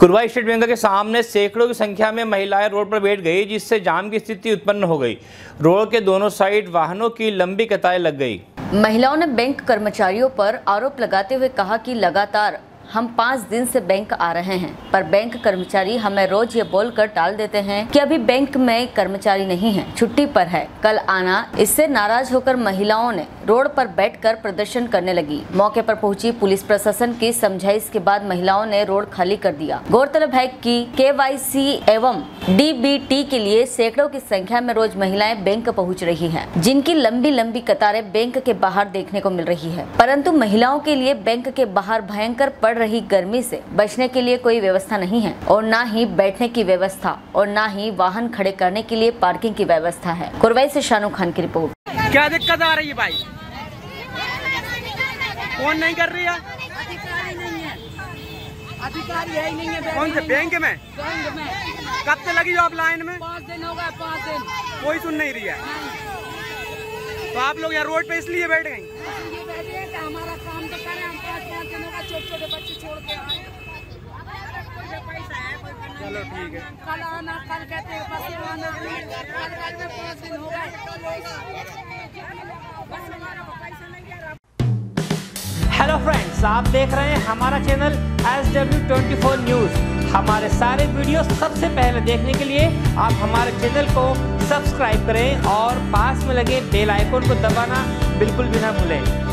Kurwa state bank के सामने सैकड़ों की संख्या में महिलाएं रोड पर बैठ गई, जिससे जाम की स्थिति उत्पन्न हो गई। रोड के दोनों साइड वाहनों की लंबी कतारें लग गई। महिलाओं ने बैंक कर्मचारियों पर आरोप लगाते हुए कहा कि लगातार हम 5 दिन से बैंक आ रहे हैं, पर बैंक कर्मचारी हमें रोज ये बोलकर टाल देते हैं कि अभी बैंक में कर्मचारी नहीं है, छुट्टी पर है, कल आना। इससे नाराज होकर महिलाओं ने रोड पर बैठकर प्रदर्शन करने लगी। मौके पर पहुंची पुलिस प्रशासन की समझाइश के बाद महिलाओं ने रोड खाली कर दिया। गौरतलब है कि KYC एवं DBT के लिए सैकड़ों की संख्या में रोज महिलाएं बैंक पहुँच रही है, जिनकी लंबी लंबी कतारें बैंक के बाहर देखने को मिल रही है। परंतु महिलाओं के लिए बैंक के बाहर भयंकर पड़ रही गर्मी से बचने के लिए कोई व्यवस्था नहीं है, और ना ही बैठने की व्यवस्था, और ना ही वाहन खड़े करने के लिए पार्किंग की व्यवस्था है। कुरवाई से शानू खान की रिपोर्ट। क्या दिक्कत आ रही है भाई? कौन नहीं कर रही है? अधिकारी है ही नहीं है। कौन से बैंक में? कब से लगी हो आप लाइन में? 5 दिन हो गए। 5 दिन कोई सुन नहीं रही है। तो आप लोग यहाँ रोड पे इसलिए बैठ गई? हमारा काम तो करें, हम 5 दिनों का छोटे बच्चे छोड़ के आए। चलो ठीक है। कल आना, कल कहते हैं बस आना। 5 दिन हो गए। हेलो फ्रेंड्स, आप देख रहे हैं हमारा चैनल SW24 न्यूज़। हमारे सारे वीडियो सबसे पहले देखने के लिए आप हमारे चैनल को सब्सक्राइब करें और पास में लगे बेल आइकन को दबाना बिल्कुल भी ना भूलें।